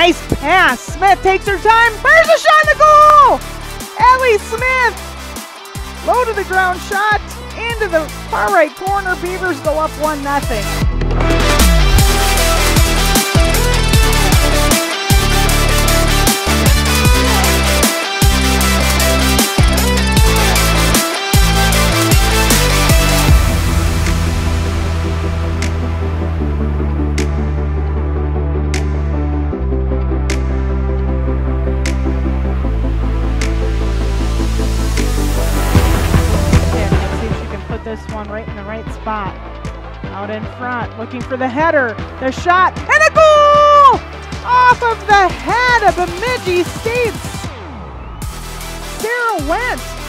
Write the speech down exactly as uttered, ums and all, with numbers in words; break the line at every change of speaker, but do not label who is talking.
Nice pass. Smith takes her time. Fires a shot in the goal. Ellie Smith. Low to the ground shot into the far right corner. Beavers go up one nothing. This one right in the right spot. Out in front, looking for the header. The shot, and a goal! Off of the head of Bemidji State's Sarah Wentz.